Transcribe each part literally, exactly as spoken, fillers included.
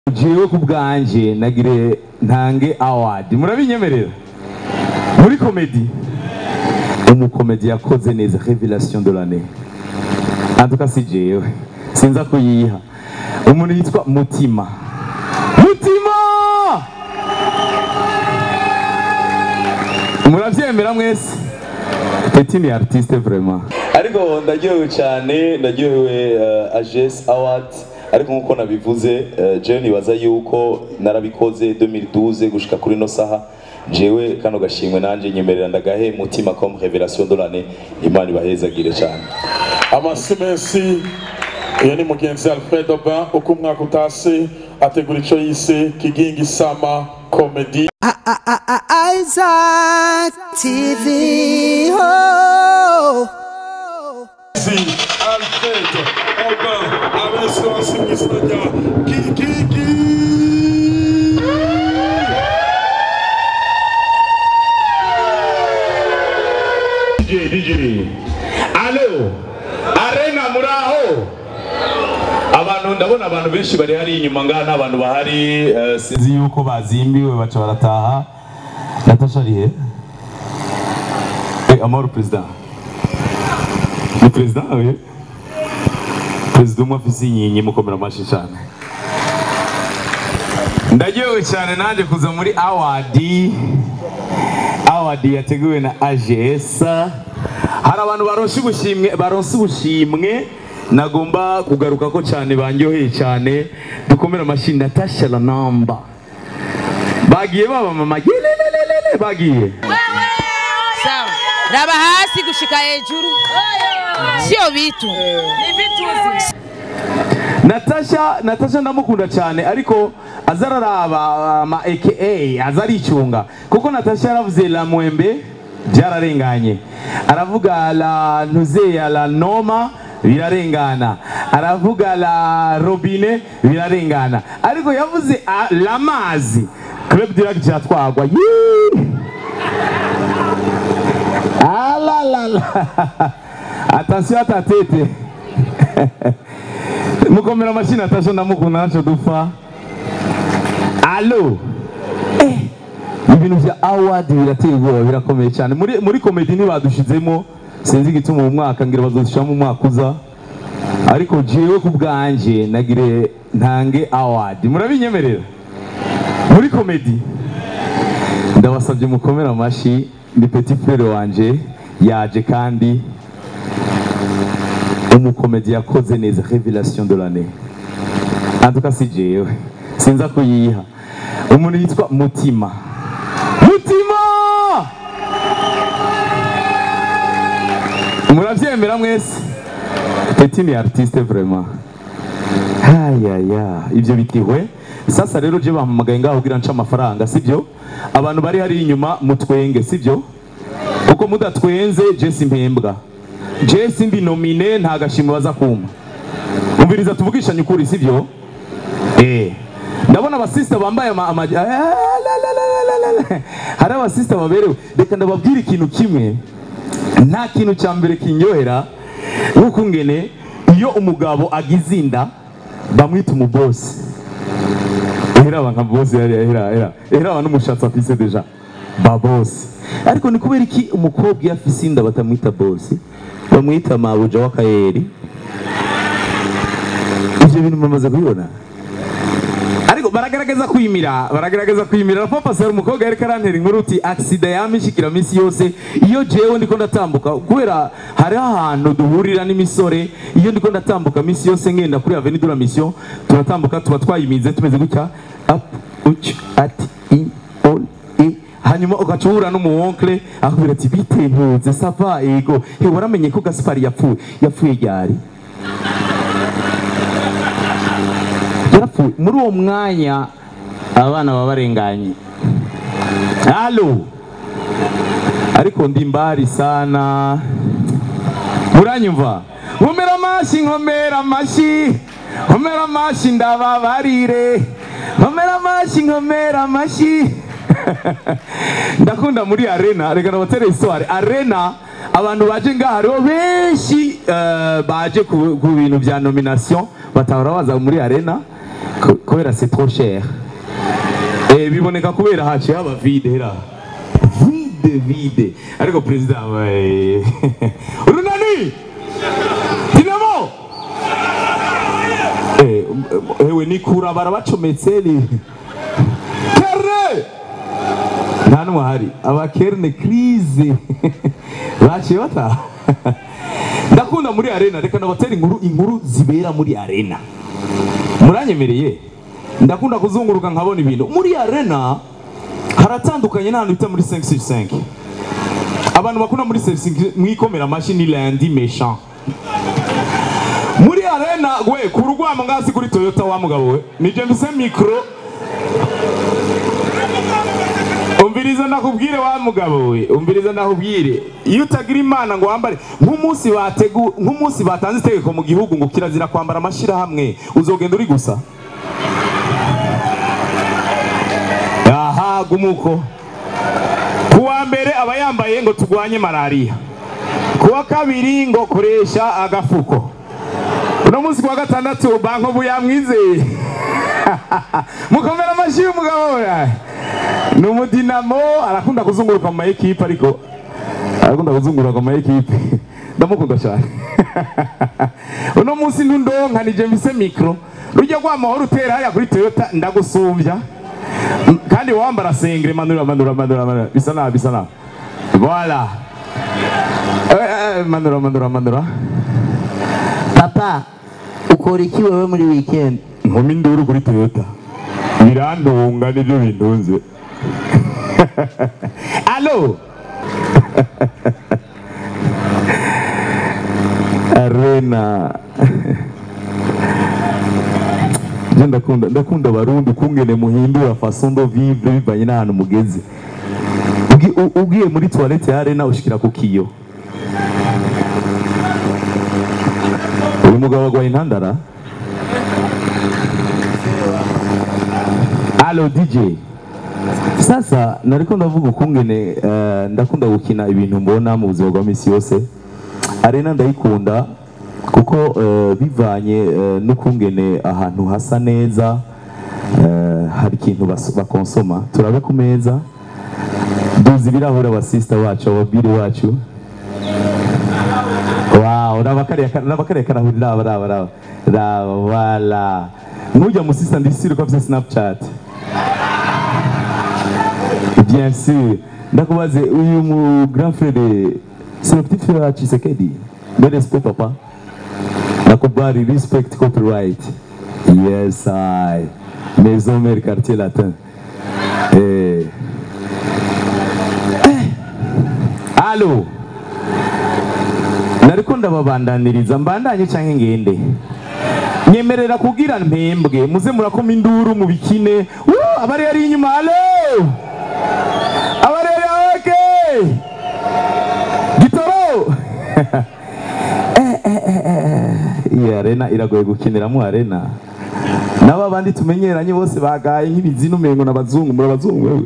jewe ku bwanje nagire ntange award murabinyemerera muri comedy umukomedi yakoze neza révélation de l'année en tout cas si jewe sinza kuyiha umuntu yitwa Mutima Mutima muravyemera mwese Petit ni artiste vraiment ariko ndagyewe cyane ndagyewe uh, A G S Award ariko nkuko nabivuze uh, je nibaza yuko narabikoze deux mille douze gushika kuri no saha jewe kano gashimwe nanje nyemerera ndagahe Mutima comme révélation de l'année Imana ibahezagire cyane amasimesi iyo ni mugenzi Alfred Oba uko umwaka utase ategura ico yise Kigingi Sama Comedy Isaac T V oh si Alfred Oba abeso asimisanya Kigingi D J D J Allo Arena muraho abantu ndabona abantu benshi bari hari inyuma ngana abantu bahari uh, sinzi yuko bazimbiwe baca barataha Natasha rihe eh amaro president le president oui president mo afisi nyinyi mukomera mashi cyane ndagiye cyane nanje kuza muri award award yateguwe na A G S hari abantu baronse ubushimwe baronse ubushimwe nagomba kugaruka ko cyane banyoheye cyane dukomera mashini Natasha la namba bagiye baba mama gelelelele bagiye sawa raba hasi gushika hejuru sio vitu ni vitu Natasha Natasha ndamukunda cyane ariko azararaba ama A K A azaricunga kuko Natasha yaravuze la mwembe byararenganye aravuga la nuze ya la noma birarengana aravuga la robine birarengana ariko yavuze la mazi club direct cyatwagwa ala la la attention atatete mukomera machine attention ndamukunda naco dufa allo eh ibintu bya award birateye ubwoba birakomeye cyane muri muri comedy ni badushizemo sinzi gituma mu mwaka ngira bazoshira mu mwaka uza ariko jewe ku bwanje nagire ntange award murabinyemerera muri comedy ndabasabye mukomera amashi ni petit frère wanje yaje kandi umukomedi yakoze neza révélation de l'année en tout cas si jewe sinza kuyiha umuntu yitwa Mutima Mutima muravyemera mwese Petit ni artiste vraiment aya ya ibyo bitihwe sasa rero je bampamagaye ngaho kugira nca amafaranga sibyo abantu bari hari inyuma mutwenge sibyo uko mudatwenze je simpembwa je simbi nomine nta gashimwe baza kuma umviriza tuvugishanye ukuri sibyo eh ndabona abasista bambaye ama hari abasista baberewe reka ndababwira ikintu kimwe nta kintu cya mbere kinyohera nuko ngene iyo umugabo agizinda bamwita umubosi era nka boss era era era abantu mushatsa afise deja ba boss ariko ni kubera iki umukobwa yafise inda batamwita boss bamwita mabuja wakayeri ivyo bintu mamaze kubibona ariko baragaragaza kwimira baragaragaza kwimira papa sari umukobwa yari karantera inkuru uti accident yamishikira misi yose iyo jewe ndiko ndatambuka kubera hari ahantu duhurira n'imisore iyo ndiko ndatambuka misi yose ngenda kuri Avenue de la Mission turatambuka tuba twayimize tumeze gutya up uch at in all e hanyuma ukacura n'umuwonkle akubira ati bitentuze sava ego he waramenye ko Gaspari yapfuye yapfuye ryari muri uwo mwanya abana babarenganye allo ariko ndi mbari sana muranyumva nkomera amashi nkomera amashi nkomera amashi ndababarire nkomera amashi nkomera amashi ndakunda muri arena reka nabatere histoire arena abantu baje ngaha hariho benshi baje ku bintu bya nomination batahora baza muri arena kubera c'est trop cher. Eh biboneka kubera haciye haba vide hera. Vide vide. Ariko president we. Urunani? Dinamo. Eh ewe nikura barabacometse ni. Kerne. Nanu hari abakerne crise. Baciye bata. Ndakunda muri arena reka nabatera inkuru inkuru zibera muri arena. Muranyemereye ndakunda kuzunguruka nkabona ibintu muri arena haratandukanye n'ahantu bita muri cinq sur cinq. Abantu bakunda muri cinq sur cinq mwikomera machine lundi méchant. Muri arena we kurugwamo ngasi kuri Toyota wa mugabo we nije mbise micro. Umbiriza nakubwire wa mugabo we umbiriza nakubwire iyo utagira imana ngo wambare nk'umunsi bategu nk'umunsi batanze itegeko mu gihugu ngo kirazira kwambara amashira hamwe uzogenda uri gusa. Aha gumuko kuwa mbere abayambaye ngo tugwanye malaria, kuwa kabiri ngo koresha agafuko, uno munsi kwa gatandatu banko buyamwizeye. Mukomera amashi umugabo we numu Dinamo arakunda kuzunguruka mu equipe ariko arakunda kuzunguruka mu equipe ndamukunda cyane. Uno munsi ndundonka nije mbise micro rujya kwa mahoro utera haya kuri Toyota ndagusumbya kandi wambara sengre manura manura manura manura bisa na bisa na voilà eh manura manura manura. Papa ukora iki wewe muri weekend? Nkumi nduru kuri Toyota birandunga nibyo bindunze. Allo arena ndakunda ndakunda barundi kungene muhindura façon de vivre bivanye n'ahantu mugeze. Ugiye muri toilette ya arena ushikira ku kiyo uyu mugabo agwaye intandara. Allo D J sasa nariko ndavuga ukungene uh, ndakunda gukina ibintu mbona mu buzima bwa misi yose. Arena ndayikunda kuko uh, bivanye uh, n'ukungene ahantu hasa neza, uh, hari ikintu bakonsoma turabe ku meza duzi birahura abasista bacu ababiri wacu. Wow nabakare nabakare karahuri raba raba raba raba wala nuja musista ndisiro kwa Snapchat. Bien sûr. Ndakubaze uyu mu grand frère c'est le petit frère Chisekedi. Le respect papa. Nakubari respect copyright. Yes I. Maison mère quartier latin. Eh. Allo. Nariko ndababandaniriza mbandanye canke ngende. Nyemerera kugira mpembwe muze murakoma induru mu bikine. Woo abari yari inyuma allo. Abari okay. Gitoro. eh eh eh. Iyi arena iragoye gukinira mu arena. Naba bandi tumenyeranye bose bagaye nk'ibizino mengo nabazungu muri abazungu wewe.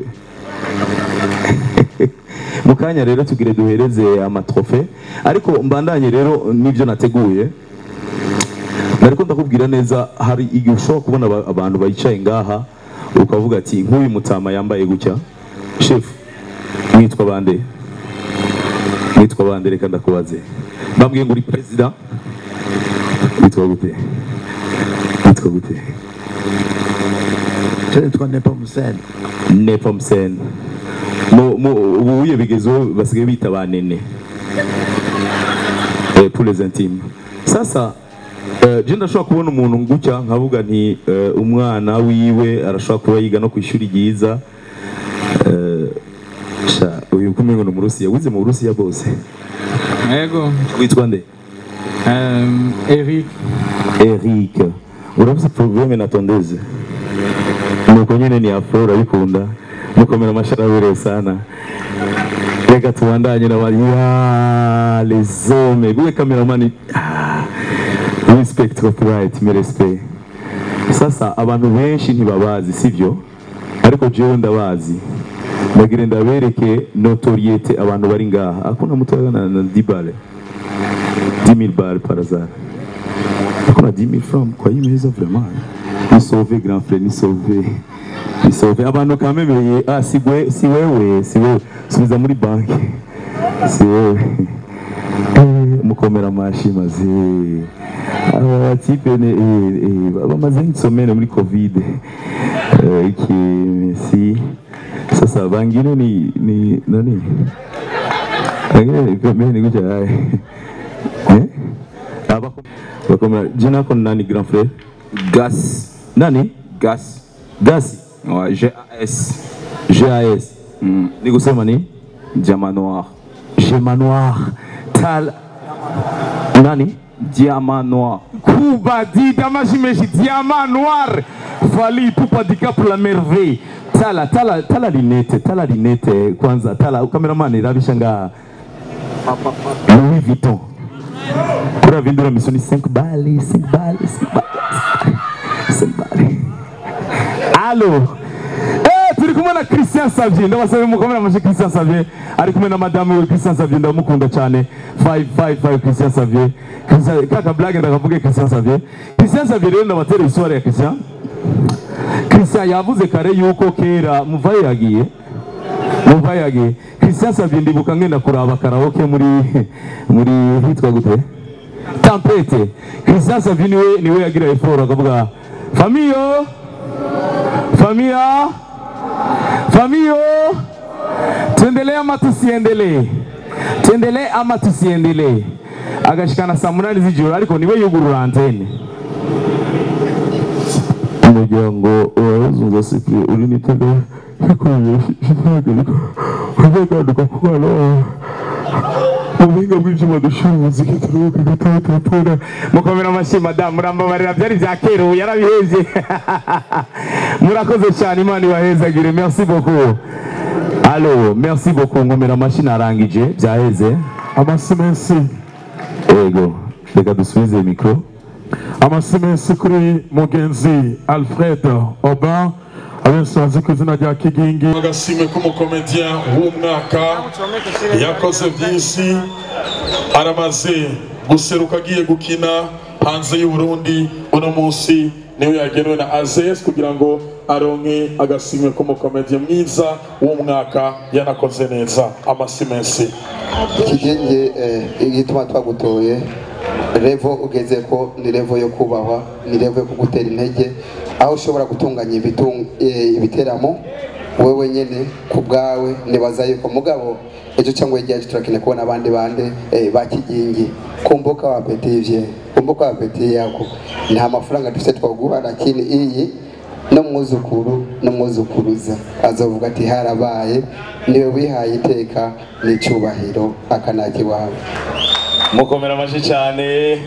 Mukanya rero tugire duhereze amatrofe ariko mbandanye rero nivyo nateguye. Nariko ndakubwira neza hari igihe ushobora kubona abantu bayicaye ngaha ukavuga ati nk'uyu mutama yambaye gutya chef mwitwa bande mwitwa bande reka ndakubaze bambwiye ngo uri president mwitwa gute mwitwa gute Cyane twa Nepomsene Nepomsene mo mo ubuye bigezo basigaye bita banene eh pour les intimes. Sasa je ndashobora kubona umuntu ngutya nkavuga nti umwana wiwe arashobora kuba yiga no kwishuri ryiza. Sha uyu kumengo no mu Rusiya wize mu Rusiya bose. Yego witwa nde? Um, Eric. Eric uravuze problème na tondeze nuko nyene ni afro urabikunda mukomera amasharabere sana. Reka tubandanye na bari ya les hommes gwe cameraman. Respect copyright me respect. Sasa abantu benshi ntibabazi sivyo ariko jewe ndabazi bagire ndabereke notoriete abantu bari ngaha akuna mutwaga na dibale dix mille balles par hasard akuna dix mille francs kwa hii meza vraiment ni sauvé grand frère, ni sauvé. Ni sauvé. Abantu quand même ah si wewe si wewe si wewe subiza muri banki. Si wewe. Mukomera amashi maze. Aba type ne bamaze insomene muri covid. Euh qui si sasa bangine ni ni nani? Bangine kama ni kuja hai. Eh? Aba bakomera jina kon nani grand frère? Gas. Nani? Gas. Gas. Ouais, G A S. G A S. Mm. Ni kusema ni Diamant Noir. Diamant Noir. Tal Nani? Diamant Noir. Kuba di damajimeji Diamant Noir. Fali pupa di cap la merveille. Tala tala tala linete, tala linete kwanza tala cameraman rabishanga Louis Vuitton. Kura vindura misoni cinq balles, cinq balles, cinq balles. cinq balles. Allô. Eh, turi kumwe na Christian Xavier. Ndabasabe mukomera amashe Christian Xavier. Ari kumwe na madame we Christian Xavier ndamukunda cyane. five five five Christian Xavier. Christian kaka blague ndakavuge Christian Xavier. Christian Xavier rero ndabatera histoire ya Christian. Christian yavuze kare yuko kera muvaye yagiye. Muvaye yagiye. Christian Xavier ndibuka ngenda kuraba karaoke muri muri hitwa gute? Tempete. Christian Xavier niwe niwe yagira effort akavuga Famio Famia Famio tuendelee ama tusiendelee? Tuendelee ama tusiendelee? Agashikana saa munani z'ijoro ariko niwe yugurura antene. Umuryango warazunza sikire uri nitega ikoye kuvuga ko kwalo Uminga bw'ijuma dushubuze kituruka gatotora mukomera amashi madame murambabarira byari byakero yarabiheze murakoze cyane Imana ibahezagire merci beaucoup. Allo merci beaucoup ngomera amashi narangije byaheze amasimensi ego reka dusubize micro amasimensi kuri mugenzi Alfred Aubin abensanze ku izina rya Kigingi agashimwe k'umukomedian w'umwaka yakoze byinshi aramaze guseruka agiye gukina hanze y'u Burundi uno munsi niwe yagenewe na Azes kugira ngo aronke agashimwe k'umukomedian mwiza w'umwaka yanakoze neza amasimensi Kigingi igituma twagutoye revo ugeze ko ni revo yo kubahwa ni revo yo kugutera intege aho ushobora gutunganya ibiteramo wewe nyene ku bwawe nibaza yuko mugabo ejo cyangwa igihe turakine kubona abandi bande ba Kigingi kumbuka wa Petivye kumbuka wa Petit yako nta mafaranga dufite twaguha lakini iyi no mwuzukuru no mwuzukuruza azovuga ati harabaye niwe wihaye iteka n'icubahiro akanaki wawe mukomera amashi cyane.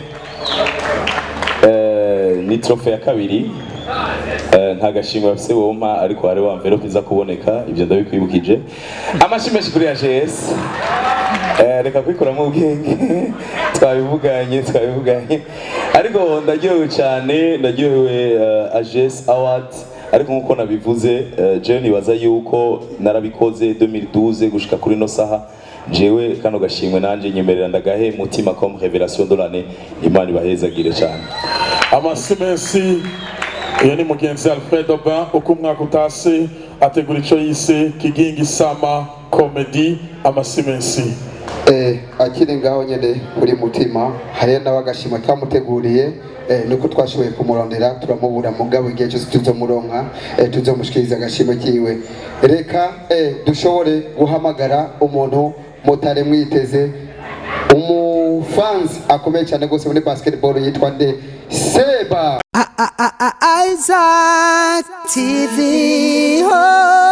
eh ni trofe ya kabiri nta gashimwe bafise wompa ariko hari wa envelope iza kuboneka ibyo ndabikwibukije amashi menshi kuri A G S. eh reka kwikuramo ubwenge twabivuganye twabivuganye ariko ndaryohewe cyane ndaryohewe A G S Award ariko nkuko nabivuze je nibaza yuko narabikoze deux mille douze gushika kuri no saha jewe kano gashimwe nanje nyemerera ndagahe mutima comme révélation de l'année Imana ibahezagire cyane amasimensi. Iyo ni mugenzi Alfred Aubin uko umwaka utase ategura ico yise Kigingi Sama Comedy amasimensi. Eh akiri ngaho nyene uri mutima hari n'abagashima twamuteguriye eh nuko twashoboye kumurondera turamubura mugabo igihe cyose tuzomuronka eh tuzomushikiriza agashimo kiwe reka eh dushobore guhamagara umuntu mutare mwiteze umufans akomeye cyane gose muri basketball yitwa nde Seba Isaac T V. Oh.